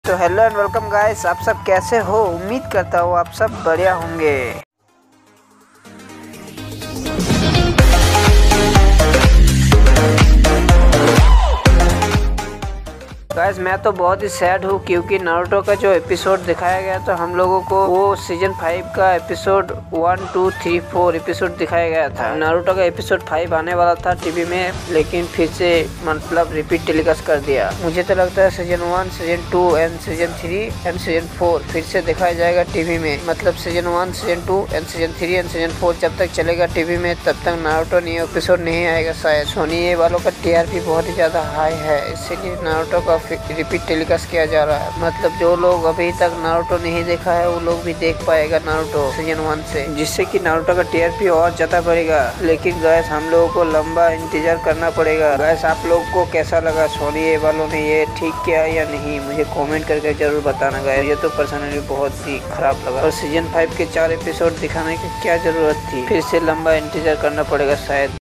तो hello and welcome guys, आप सब कैसे हो। उम्मीद करता हूँ आप सब बढ़िया होंगे। गाइस मैं तो बहुत ही सैड हूँ क्योंकि नारुतो का जो एपिसोड दिखाया गया तो हम लोगों को वो सीजन 5 का एपिसोड 1, 2, 3, 4 एपिसोड दिखाया गया था। नारुतो का एपिसोड 5 आने वाला था टीवी में, लेकिन फिर से मतलब रिपीट टेलीकास्ट कर दिया। मुझे तो लगता है season 1, season 2 and season 3 and season 4 फिर से दिखाया जाएगा टीवी में। मतलब season 1, season 2 and season 3 and season 4 जब तक चलेगा टीवी में तब तक नारुतो न्यू एपिसोड नहीं आएगा शायद। सोनी ये वालों का TRP बहुत ही ज्यादा हाई है, इसीलिए नारुतो का रिपीट टेलीकास्ट किया जा रहा है। मतलब जो लोग अभी तक नारुतो नहीं देखा है वो लोग भी देख पाएगा नारुतो सीजन 1 से, जिससे कि नारुतो का TRP और ज्यादा बढ़ेगा। लेकिन गैस हम लोगों को लंबा इंतजार करना पड़ेगा। गैस आप लोग को कैसा लगा सोनी ये वालों ने ये ठीक किया या नहीं, मुझे कमेंट करके जरूर बताना गैस। ये तो पर्सनली बहुत ही खराब लगा। और सीजन 5 के 4 एपिसोड दिखाने की क्या जरूरत थी, फिर से लंबा इंतजार करना पड़ेगा शायद।